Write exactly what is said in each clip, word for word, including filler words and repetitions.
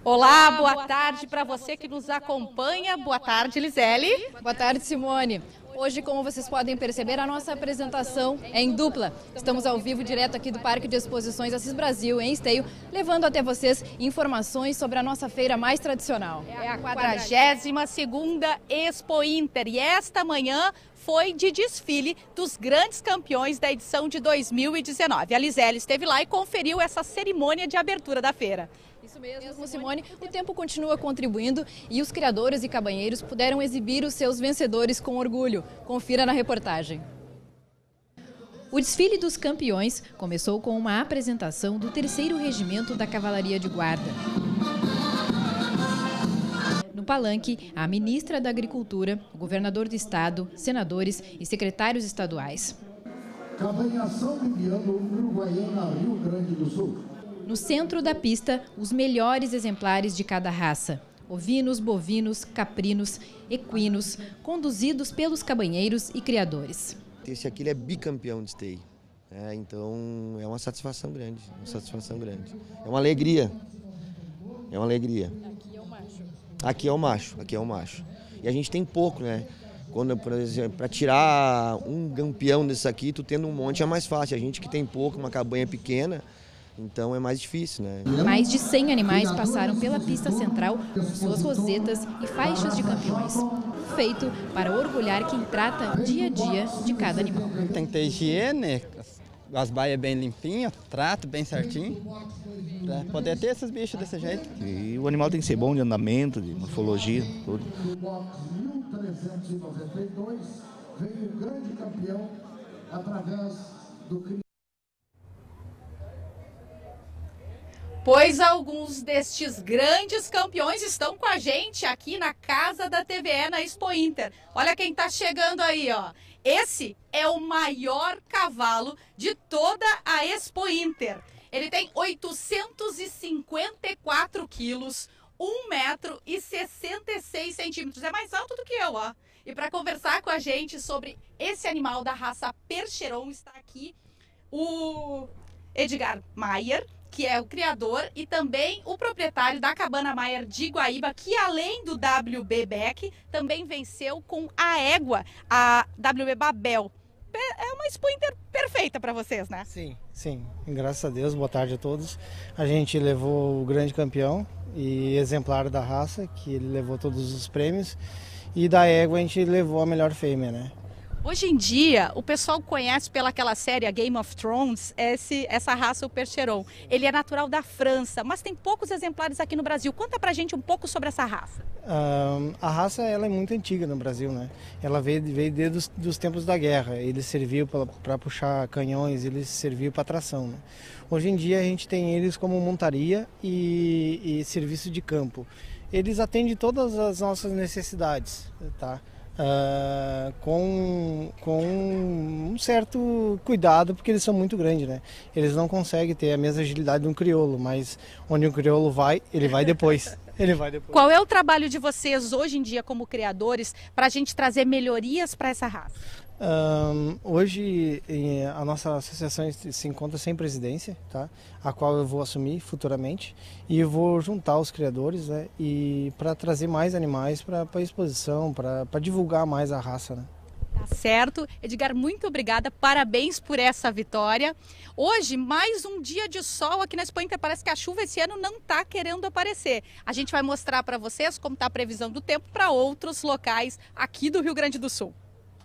Olá, boa tarde para você que nos acompanha. Boa tarde, Lisele. Boa tarde, Simone. Hoje, como vocês podem perceber, a nossa apresentação é em dupla. Estamos ao vivo, direto aqui do Parque de Exposições Assis Brasil, em Esteio, levando até vocês informações sobre a nossa feira mais tradicional. É a quadragésima segunda Expo Inter e esta manhã foi de desfile dos grandes campeões da edição de dois mil e dezenove. A Lisele esteve lá e conferiu essa cerimônia de abertura da feira. Isso mesmo, Simone. O tempo continua contribuindo e os criadores e cabanheiros puderam exibir os seus vencedores com orgulho. Confira na reportagem. O desfile dos campeões começou com uma apresentação do terceiro Regimento da Cavalaria de Guarda. No palanque, a ministra da Agricultura, o governador do estado, senadores e secretários estaduais. Cabanhação Liviano, Uruguaiana, Rio Grande do Sul. No centro da pista, os melhores exemplares de cada raça. Ovinos, bovinos, caprinos, equinos, conduzidos pelos cabanheiros e criadores. Esse aqui ele é bicampeão de esteio, é, então é uma satisfação grande, uma satisfação grande. É uma alegria, é uma alegria. Aqui é o macho. Aqui é o macho, aqui é o macho. E a gente tem pouco, né? Quando, por exemplo, para tirar um campeão desse aqui, tu tendo um monte é mais fácil. A gente que tem pouco, uma cabanha pequena, então é mais difícil, né? Mais de cem animais passaram pela pista central com suas rosetas e faixas de campeões. Feito para orgulhar quem trata dia a dia de cada animal. Tem que ter higiene, as baias bem limpinhas, trato bem certinho, para poder ter esses bichos desse jeito. E o animal tem que ser bom de andamento, de morfologia, tudo. No box mil trezentos e noventa e dois veio o grande campeão através do... Pois alguns destes grandes campeões estão com a gente aqui na casa da T V E na Expo Inter. Olha quem está chegando aí, ó. Esse é o maior cavalo de toda a Expo Inter. Ele tem oitocentos e cinquenta e quatro quilos, um metro e sessenta e seis centímetros. É mais alto do que eu, ó. E para conversar com a gente sobre esse animal da raça Percheron está aqui o Edgar Maier, que é o criador e também o proprietário da Cabana Maier de Guaíba, que além do W B Beck, também venceu com a égua, a W B Babel. É uma Expo Inter perfeita para vocês, né? Sim, sim. Graças a Deus, boa tarde a todos. A gente levou o grande campeão e exemplar da raça, que ele levou todos os prêmios. E da égua a gente levou a melhor fêmea, né? Hoje em dia, o pessoal conhece pelaquela série a Game of Thrones esse, essa raça, o Percheron. Ele é natural da França, mas tem poucos exemplares aqui no Brasil. Conta pra gente um pouco sobre essa raça. Um, a raça ela é muito antiga no Brasil, né? Ela veio, veio desde os dos tempos da guerra. Ele serviu para puxar canhões, ele serviu para tração, né? Hoje em dia a gente tem eles como montaria e, e serviço de campo. Eles atendem todas as nossas necessidades, tá? Uh, com, com um certo cuidado, porque eles são muito grandes, né? Eles não conseguem ter a mesma agilidade de um crioulo, mas onde um crioulo vai, ele vai depois. Ele vai depois. Qual é o trabalho de vocês hoje em dia como criadores para a gente trazer melhorias para essa raça? Um, hoje a nossa associação se encontra sem presidência, tá? A qual eu vou assumir futuramente e vou juntar os criadores, né? E para trazer mais animais para a exposição, para divulgar mais a raça, né? Tá certo. Edgar, muito obrigada, parabéns por essa vitória. Hoje, mais um dia de sol aqui na Expo Inter. Parece que a chuva esse ano não está querendo aparecer. A gente vai mostrar para vocês como está a previsão do tempo para outros locais aqui do Rio Grande do Sul.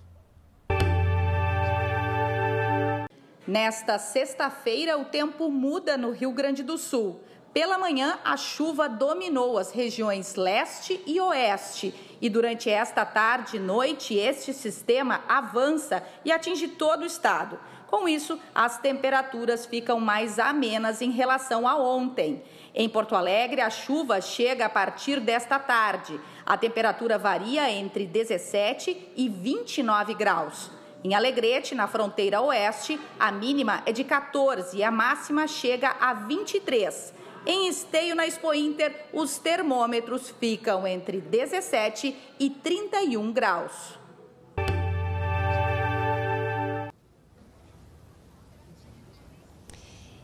Nesta sexta-feira, o tempo muda no Rio Grande do Sul. Pela manhã, a chuva dominou as regiões leste e oeste. E durante esta tarde e noite, este sistema avança e atinge todo o estado. Com isso, as temperaturas ficam mais amenas em relação a ontem. Em Porto Alegre, a chuva chega a partir desta tarde. A temperatura varia entre dezessete e vinte e nove graus. Em Alegrete, na fronteira oeste, a mínima é de quatorze e a máxima chega a vinte e três. Em Esteio, na Expo Inter, os termômetros ficam entre dezessete e trinta e um graus.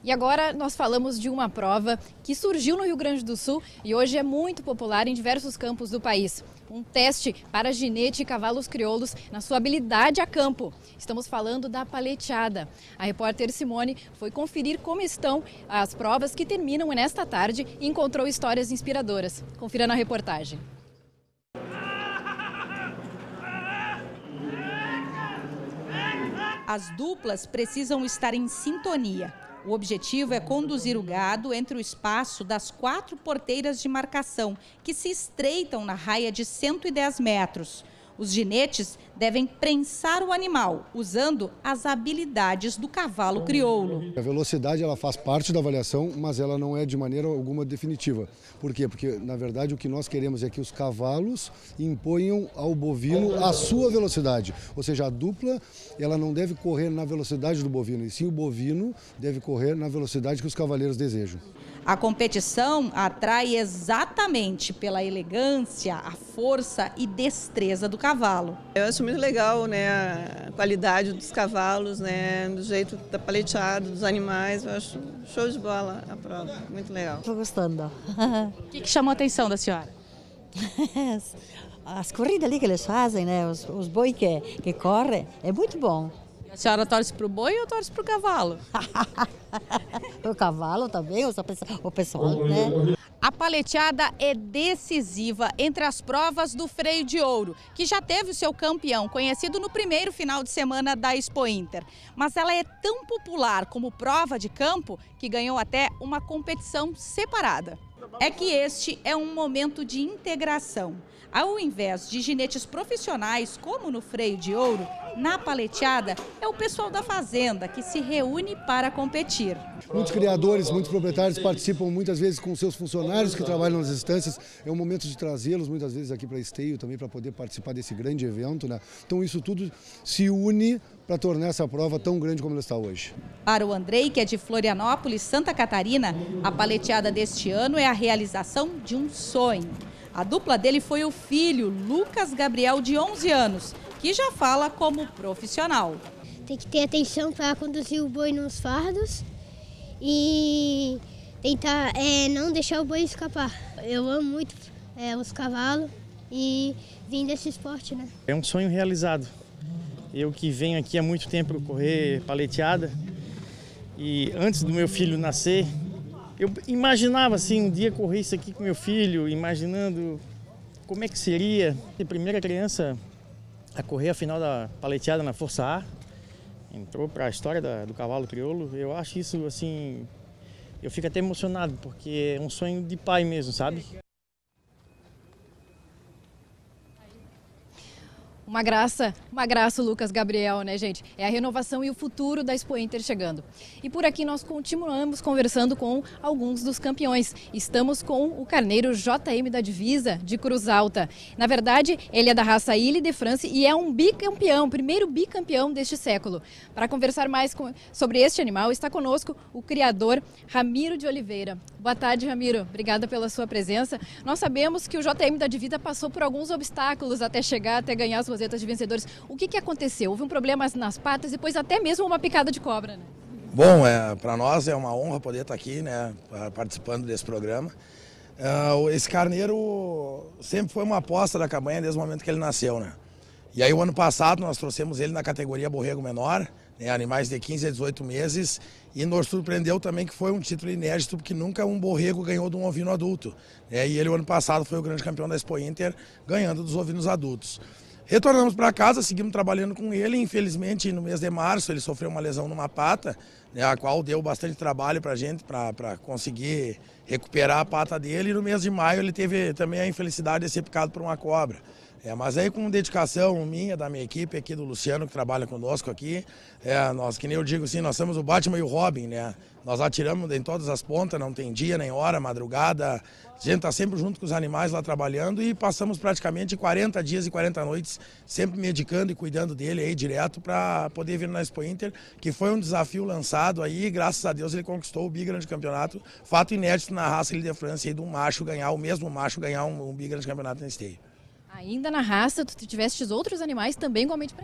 E agora nós falamos de uma prova que surgiu no Rio Grande do Sul e hoje é muito popular em diversos campos do país. Um teste para ginete e cavalos crioulos na sua habilidade a campo. Estamos falando da paleteada. A repórter Simone foi conferir como estão as provas que terminam nesta tarde e encontrou histórias inspiradoras. Confira na reportagem. As duplas precisam estar em sintonia. O objetivo é conduzir o gado entre o espaço das quatro porteiras de marcação, que se estreitam na raia de cento e dez metros. Os ginetes devem prensar o animal, usando as habilidades do cavalo crioulo. A velocidade ela faz parte da avaliação, mas ela não é de maneira alguma definitiva. Por quê? Porque, na verdade, o que nós queremos é que os cavalos imponham ao bovino a sua velocidade. Ou seja, a dupla ela não deve correr na velocidade do bovino, e sim o bovino deve correr na velocidade que os cavaleiros desejam. A competição atrai exatamente pela elegância, a força e destreza do cavalo. Eu acho muito legal, né, a qualidade dos cavalos, né, do jeito da paleteada, dos animais. Eu acho show de bola a prova, muito legal. Estou gostando. O que, que chamou a atenção da senhora? As corridas ali que eles fazem, né, os, os boi que, que correm, é muito bom. A senhora torce para o boi ou torce para o cavalo? O cavalo também, o pessoal, né? A paleteada é decisiva entre as provas do freio de ouro, que já teve o seu campeão, conhecido no primeiro final de semana da Expo Inter. Mas ela é tão popular como prova de campo que ganhou até uma competição separada. É que este é um momento de integração. Ao invés de ginetes profissionais, como no freio de ouro, na paleteada é o pessoal da fazenda que se reúne para competir. Muitos criadores, muitos proprietários participam muitas vezes com seus funcionários que trabalham nas estâncias. É um momento de trazê-los muitas vezes aqui para Esteio também para poder participar desse grande evento, né? Então isso tudo se une para tornar essa prova tão grande como ela está hoje. Para o Andrei, que é de Florianópolis, Santa Catarina, a paleteada deste ano é a realização de um sonho. A dupla dele foi o filho, Lucas Gabriel, de onze anos, que já fala como profissional. Tem que ter atenção para conduzir o boi nos fardos e tentar é, não deixar o boi escapar. Eu amo muito é, os cavalos e vim desse esporte, né? É um sonho realizado. Eu que venho aqui há muito tempo correr paleteada e antes do meu filho nascer, eu imaginava assim, um dia correr isso aqui com meu filho, imaginando como é que seria ser a primeira criança a correr a final da paleteada na Força A. Entrou para a história da, do cavalo crioulo. Eu acho isso assim, eu fico até emocionado, porque é um sonho de pai mesmo, sabe? Uma graça, uma graça o Lucas Gabriel, né, gente? É a renovação e o futuro da Expo Inter chegando. E por aqui nós continuamos conversando com alguns dos campeões. Estamos com o carneiro J M da Divisa, de Cruz Alta. Na verdade, ele é da raça Ile de France e é um bicampeão, primeiro bicampeão deste século. Para conversar mais com, sobre este animal, está conosco o criador Ramiro de Oliveira. Boa tarde, Ramiro. Obrigada pela sua presença. Nós sabemos que o J M da Divisa passou por alguns obstáculos até chegar, até ganhar as rosetas de vencedores. O que, que aconteceu? Houve um problema nas patas e depois até mesmo uma picada de cobra, né? Bom, é, para nós é uma honra poder estar aqui, né, participando desse programa. Uh, esse carneiro sempre foi uma aposta da cabanha desde o momento que ele nasceu, né? E aí o ano passado nós trouxemos ele na categoria borrego menor, né, animais de quinze a dezoito meses, e nos surpreendeu também que foi um título inédito, porque nunca um borrego ganhou de um ovino adulto, né? E ele o ano passado foi o grande campeão da Expo Inter, ganhando dos ovinos adultos. Retornamos para casa, seguimos trabalhando com ele. Infelizmente, no mês de março, ele sofreu uma lesão numa pata, né, a qual deu bastante trabalho para a gente, para conseguir recuperar a pata dele. E no mês de maio, ele teve também a infelicidade de ser picado por uma cobra. É, mas aí, com dedicação minha, da minha equipe aqui, do Luciano, que trabalha conosco aqui, é, nós, que nem eu digo assim, nós somos o Batman e o Robin, né? Nós atiramos em todas as pontas, não tem dia nem hora, madrugada. A gente está sempre junto com os animais lá trabalhando e passamos praticamente quarenta dias e quarenta noites sempre medicando e cuidando dele aí direto para poder vir na Expo Inter, que foi um desafio lançado aí e graças a Deus ele conquistou o Bigrande Campeonato, fato inédito na raça Ile de France aí, de um macho ganhar, o mesmo macho ganhar um, um Bigrande Campeonato na Esteio. Ainda na raça, tu tivestes outros animais também igualmente premiados, né?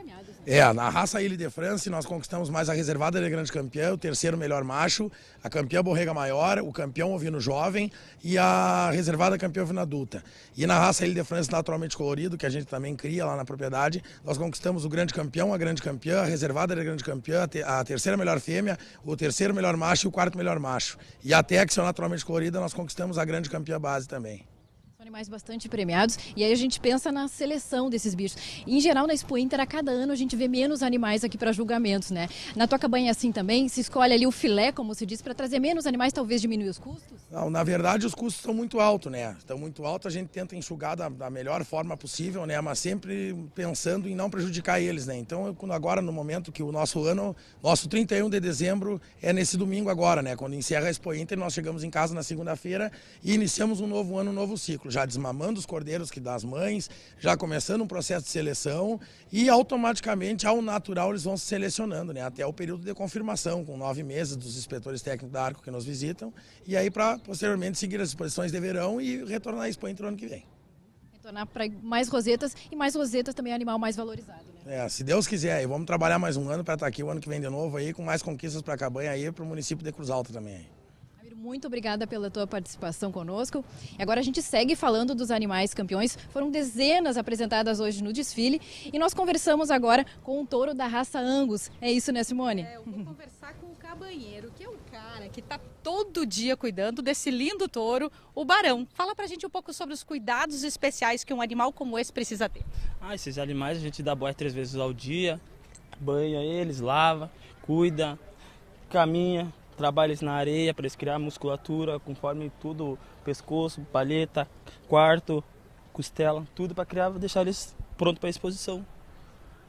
É, na raça Ile de France nós conquistamos mais a reservada de grande campeã, o terceiro melhor macho, a campeã borrega maior, o campeão ovino jovem e a reservada campeã ovino adulta. E na raça Ile de France naturalmente colorido, que a gente também cria lá na propriedade, nós conquistamos o grande campeão, a grande campeã, a reservada de grande campeã, a terceira melhor fêmea, o terceiro melhor macho e o quarto melhor macho. E a Texel naturalmente colorida nós conquistamos a grande campeã base também. Animais bastante premiados, e aí a gente pensa na seleção desses bichos. Em geral, na Expo Inter, a cada ano a gente vê menos animais aqui para julgamentos, né? Na tua cabanha é assim também? Se escolhe ali o filé, como se diz, para trazer menos animais, talvez diminuir os custos? Não, na verdade os custos estão muito altos, né? Estão muito altos, a gente tenta enxugar da, da melhor forma possível, né? Mas sempre pensando em não prejudicar eles, né? Então, agora no momento que o nosso ano, nosso trinta e um de dezembro é nesse domingo agora, né? Quando encerra a Expo Inter, nós chegamos em casa na segunda-feira e iniciamos um novo ano, um novo ciclo. Já desmamando os cordeiros que das mães, já começando um processo de seleção e automaticamente, ao natural, eles vão se selecionando, né? Até o período de confirmação, com nove meses dos inspetores técnicos da Arco que nos visitam, e aí para posteriormente seguir as exposições de verão e retornar à Expo Inter no ano que vem. Retornar para mais rosetas, e mais rosetas também é animal mais valorizado, né? É, se Deus quiser, e vamos trabalhar mais um ano para estar aqui o ano que vem de novo aí, com mais conquistas para a cabanha aí, para o município de Cruz Alta também aí. Muito obrigada pela tua participação conosco. E agora a gente segue falando dos animais campeões. Foram dezenas apresentadas hoje no desfile e nós conversamos agora com um touro da raça Angus. É isso, né, Simone? É, eu vou conversar com o cabanheiro, que é o cara que está todo dia cuidando desse lindo touro, o Barão. Fala pra gente um pouco sobre os cuidados especiais que um animal como esse precisa ter. Ah, esses animais a gente dá boia três vezes ao dia, banha eles, lava, cuida, caminha. Trabalha eles na areia para eles criar musculatura, conforme tudo, pescoço, palheta, quarto, costela, tudo para criar, deixar eles prontos para a exposição.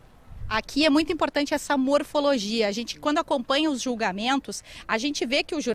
Aqui é muito importante essa morfologia. A gente, quando acompanha os julgamentos, a gente vê que o